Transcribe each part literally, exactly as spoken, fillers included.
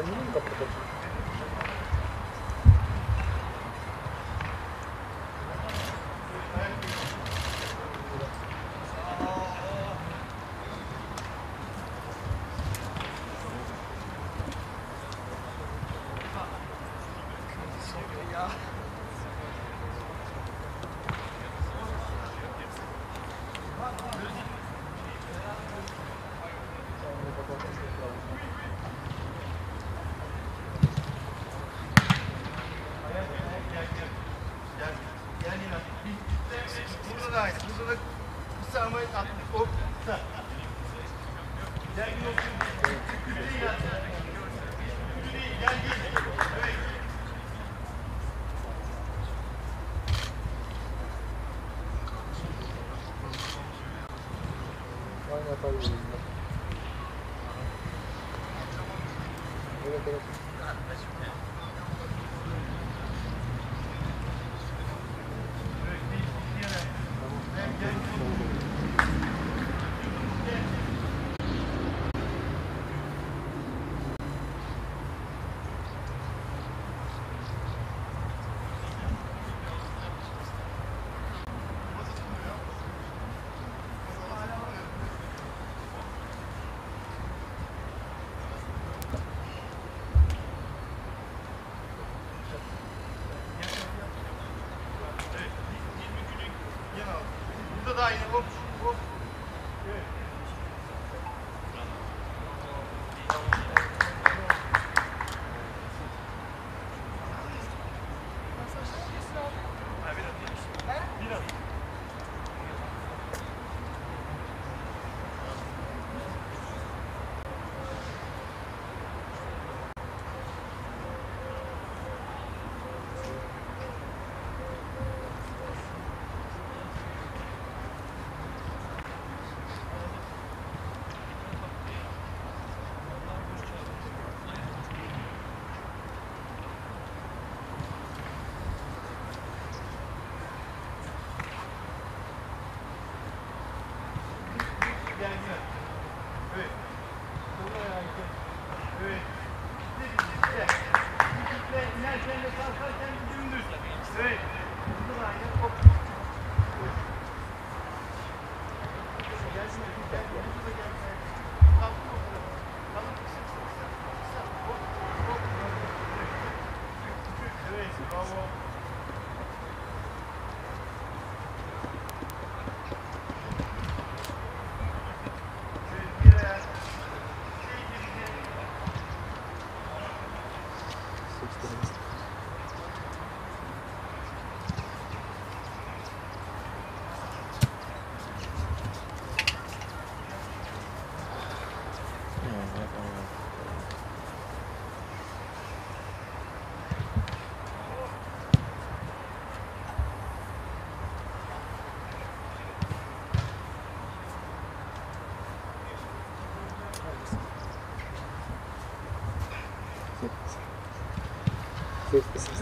Kendini mi kapatacak? Evet, evet. Burada da aynı. Hop, hop. Evet. Evet. Evet. İnerken de kalkarken dümdüz. Evet. Burada da aynı. Hop. Gelsin. Gel. Burada gelsin. Kalk. Kalk. Kısa kısa kısa. Kısa. Hop. Hop. Evet. Bravo. Ses.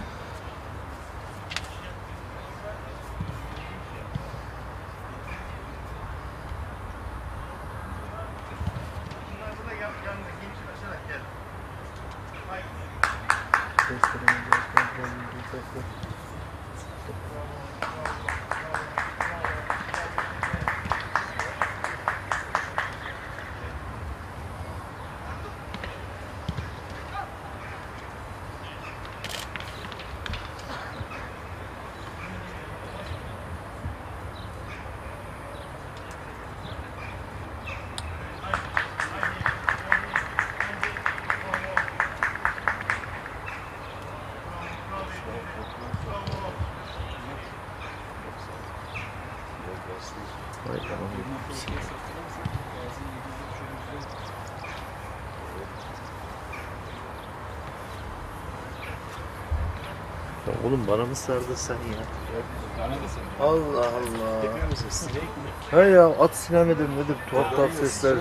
Ya oğlum bana mı sardın sen ya? Allah Allah. He ya at silah nedir nedir tuhaf tuhaf sesler.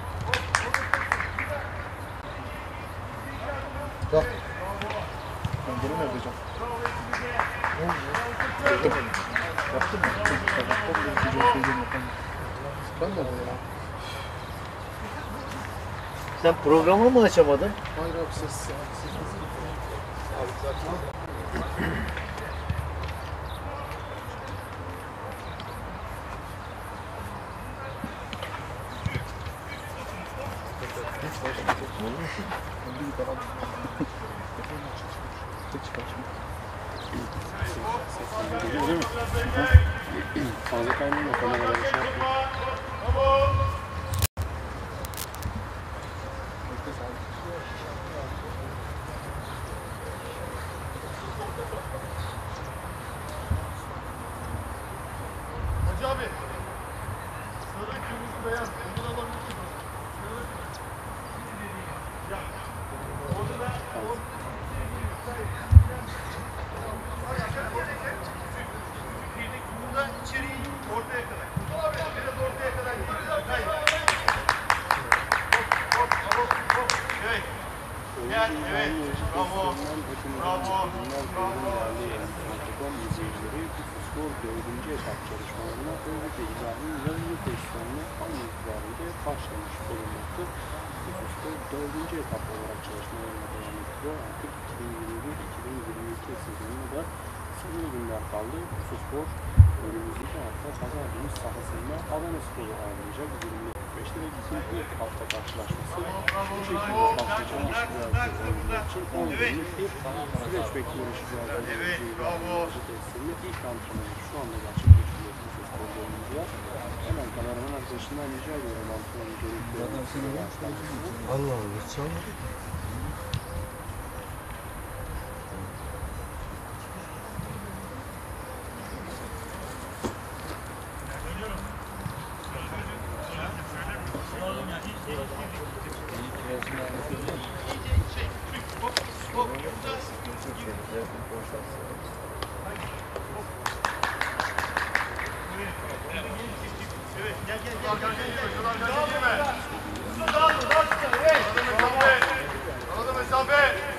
Bak. Sen gene mi yapacaksın? Ne oldu? Yaptın mı? Ben de ya. Sen programı mı açamadın? Hayır abi ses. Ses. Abi zaten. Geliyor değil mi? Fazla kaynıyor kameralara şey yapıyor. Hacı abi. Sarı, kırmızı, beyaz. Ondan alabilir miyim? Ya. Orada da burada içeriği ortaya kadar. Biraz ortaya kadar gidiyor. Hayır. Hop hop hop hop. Evet. Gel, evet. Bravo. Bravo. Bravo. Antikon izleyicileri spor dördüncü etap çalışmalarına Öğreti İbrahim yarıncı pozisyonuna an itibariyle başlamış bulunmakta. Spor dördüncü etap olarak çalışmalarına devam ediyor. Artık iki bin yirmi bir iki bin yirmi iki sezonunda da sınırlı günler kaldı. Spor önümüzdeki hafta pazar günü sahasında Adana Spor'u ağırlayacak. yirmi beşte de bizim ilk hafta karşılaşması bu şekilde başlayacak işler için on günlük bir süreç bekliyor işler. Evet, bravo. İlk antrenmanı şu anda gerçekleştiriyor bu spor oyuncular. Hemen kameraman arkadaşından rica ediyorum antrenmanı görüntüleri. Allah Allah. Çal. Evet, gel gel gel gel gel. Devam et. Burada daha da daha çıkar. Evet. Arada mesafe.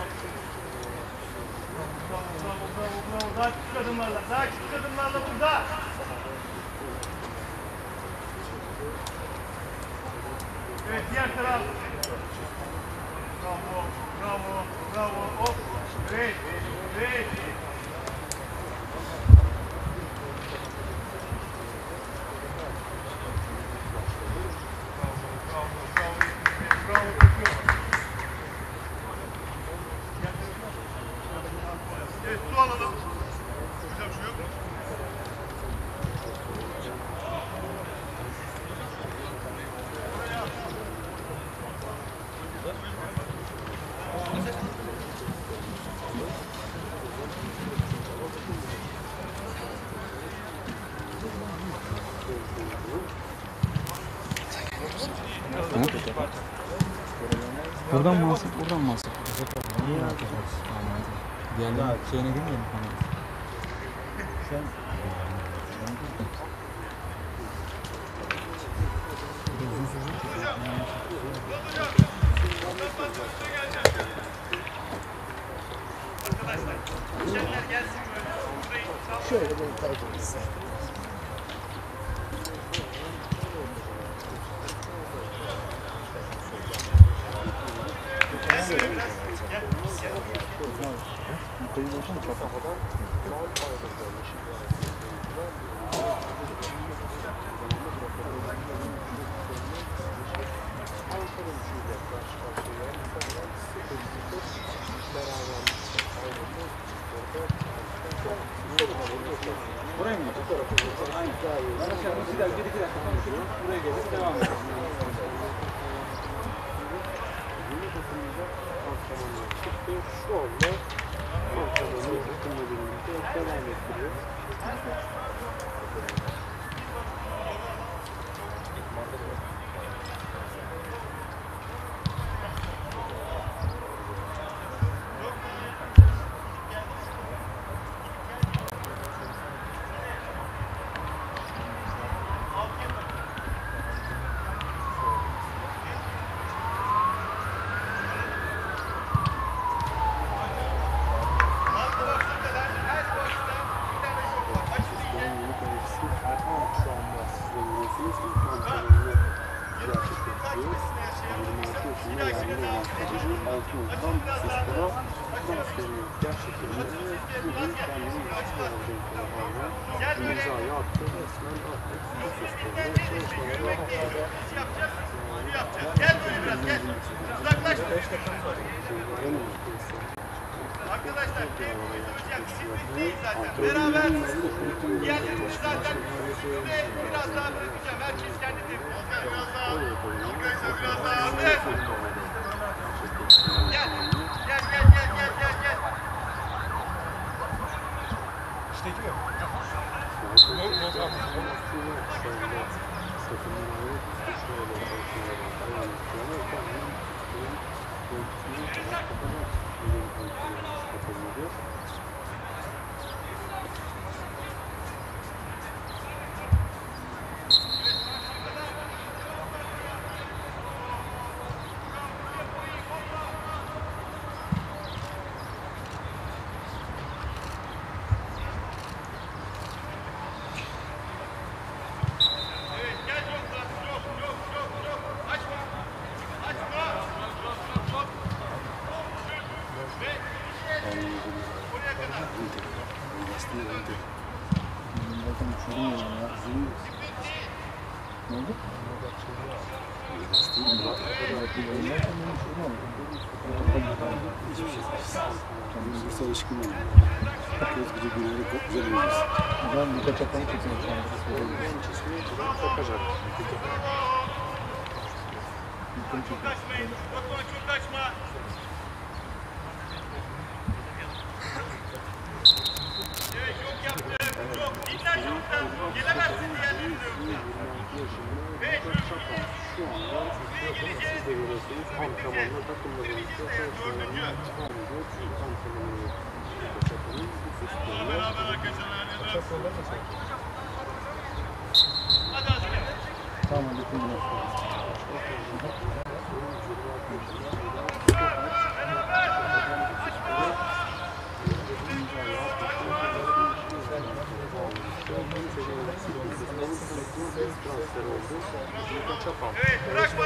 Bravo bravo bravo bravo. Daha küçük adımlarla. Daha küçük adımlarla burada. Evet, diğer taraf. Bravo bravo bravo. Hop. Evet. Evet. Evet, su alalım. Güzel bir şey yok. Buradan mı alsak, buradan mı alsak? Niye yapacağız? Diğerlerinin şeyine girmeyelim kamera. Sen Arkadaşlar, düşenler gelsin böyle. Burayı sağ Şöyle beni takip etsin. gelsin biraz. Gel. Gel. Buraya mı? Aynen. Ben aşağıda bir dakika, bir iki dakika konuşurum. Buraya gelip devam edelim. Şu anda antrenmanı yakınla birlikte devam ettiriyor. Tam Bursaspor'a transferi gerçekleştirdi ve bugün kendini yetişkin olduğu programına imzayı attı. Resmen artık Bursaspor'da çalışmaları başladı. Gel böyle biraz gel. Uzaklaş. Arkadaşlar tek oynanacak bizim değil zaten. Beraber diğerlerimiz zaten şuraya biraz daha bırakacağım. Herkes kendi tepkisi. Biraz daha. Arkadaşlar biraz daha. Evet. Gel. Gel gel gel gel gel gel. İşte gidiyor. Bursa alışkın oldu. Göz gücü günleri çok güzel oynuyoruz. Ben birkaç atanı çekmek Takacak. Çok kaçmayın. Batuhan çok kaçma. Evet çok yaptı. Çok. İnler çoktan. Gelemezsin diğerleri de yoksa. Evet. Şu anda geleceğiz. Antrenmanla takımlarımızda çalışmalarını antrenmanı Beraber arkadaşlar. Hadi asker. Tamam, bütün bunu. Evet bırakma.